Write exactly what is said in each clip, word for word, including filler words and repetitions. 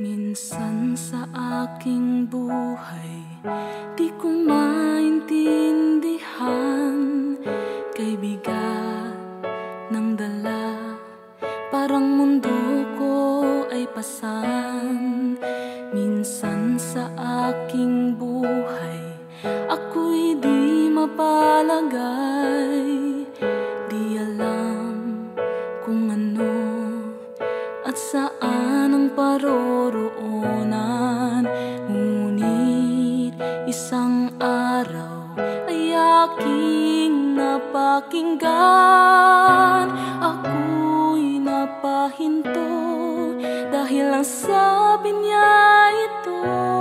Minsan sa aking buhay, di ko maintindihan. Kay bigat ng dala, parang mundo ko ay pasan. Minsan sa aking buhay, ako'y di mapalagay. Di alam kung ano at saan ang paroroonan. Ngunit isang araw ay aking napakinggan. Ako'y napahinto dahil ang sabi niya ito: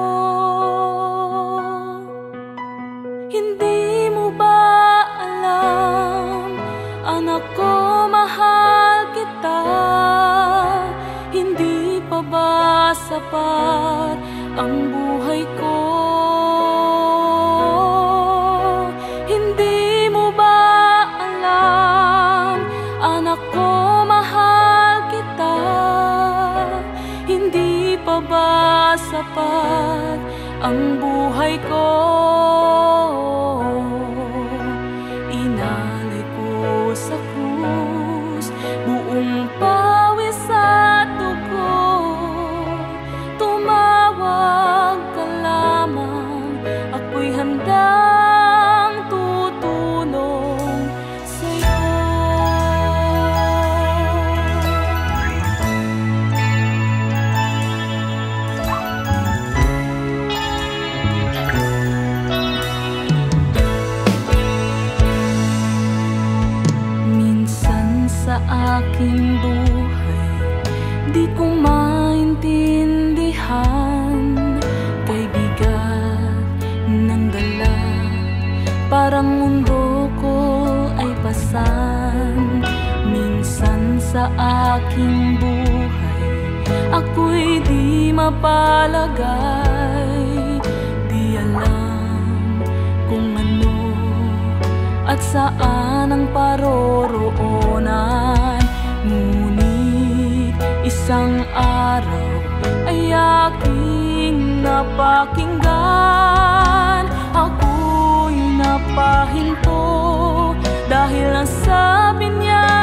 hindi mo ba alam, anak ko, mahal kita? Hindi pa ba sapat ang buhay ko? Hindi mo ba alam, anak ko, mahal kita? Hindi pa ba sapat ang buhay ko? Inalay ko sa krus buong pawis at dugo. Tumawag ka lamang, ako'y handang tutulong sa'yo. Minsan sa aking buhay, di ko maintindihan. Kay bigat ng dala, parang mundo ko ay pasan. Minsan sa aking buhay, ako'y di mapalagay. Di alam kung ano at saan ang paroroonan. Ngunit isang araw ay aking napakinggan. Ako'y napahinto dahil ang sabi niya